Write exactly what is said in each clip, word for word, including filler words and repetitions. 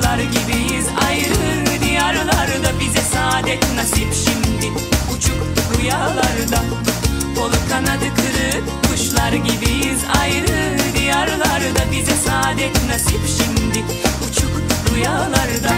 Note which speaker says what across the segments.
Speaker 1: kuşlar gibiyiz ayrı diyarlarda, bize saadet nasip şimdi uçuk rüyalarda. Kolu kanadı kırık kuşlar gibiyiz ayrı diyarlarda, bize saadet nasip şimdi uçuk rüyalarda.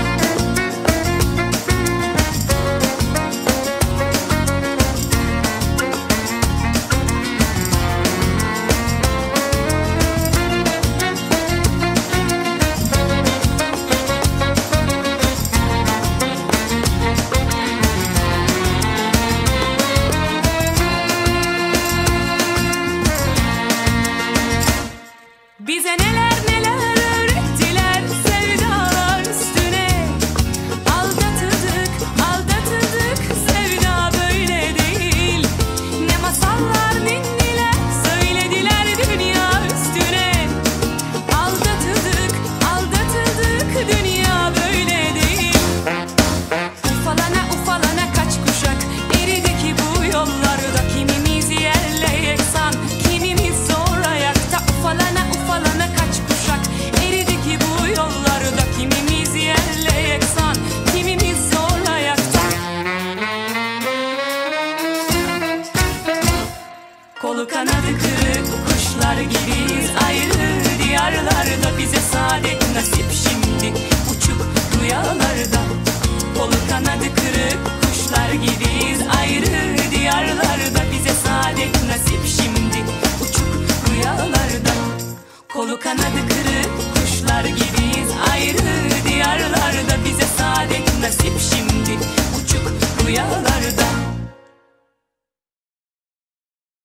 Speaker 1: Bize neler neler öğrettiler sevdalar üstüne. Aldatıldık, aldatıldık, sevda böyle değil. Ne masallar ninniler söylediler dünya üstüne. Aldatıldık, aldatıldık, dünya böyle değil. Ufalana ufalana kaç kuşak eridi ki bu yollarda. Kimimiz yerle yeksan, kimimiz zor ayakta. Ufalana ufalana kaç kuşak eridi ki bu yollarda. Kimimiz yerle yeksan, kimimiz zor ayakta. Kolu kanadı kırık kuşlar gibiyiz ayrı diyarlarda, bize saadet nasip şimdi uçuk rüyalarda. Kolu kanadı kırık kuşlar gibiyiz ayrı diyarlarda, bize saadet nasip şimdi uçuk rüyalarda. Kolu kanadı kırık kuşlar gibiyiz ayrı diyarlarda, bize saadet nasip şimdi uçuk rüyalarda.